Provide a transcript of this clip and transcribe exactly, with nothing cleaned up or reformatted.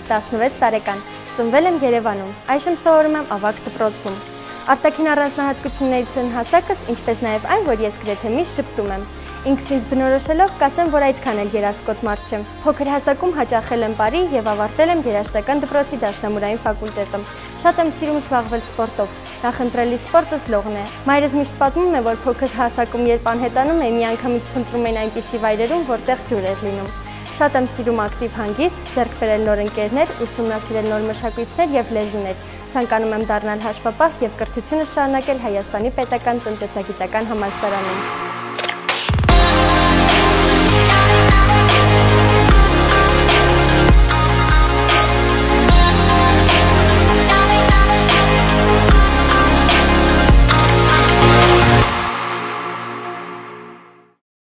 տասնվեց տարեկան, ծնվել եմ Երևանում, այժմ սովորում եմ ավագ դպրոցում։ Արտաքին առանձնահատկություններից են հասակս, ինչպես նաև այն, որ ես գրեթե միշտ շփտում եմ։ Ինքս ինձ բնորոշելով կասեմ, որ այդքան էլ երասկոտ մարդ չեմ։ Փոքր հասակում հաճախել եմ բարի եւ ավարտել եմ երաժշտական դպրոցի դաշնամուրային ֆակուլտետը։ Շատ եմ սիրում զբաղվել սպորտով։ Նախընտրելի սպորտս լողն է։ Մայրս միշտ պատմում է, որ փոքր հասակում երբ անհետանում էի, միանգամից փնտրում էին այնպիսի վայրերում, որտեղ ջուր էր լինում։ Շատ եմ սիրում ակտիվ հանգիստ, ձեռք բերել նոր ընկերներ, ուսումնասիրել նոր մշակույթներ եւ լեզուներ։ Ցանկանում եմ դառնալ հաշվապահ եւ կրթությունը շարունակել Հայաստանի պետական տնտեսագիտական համալսարանում։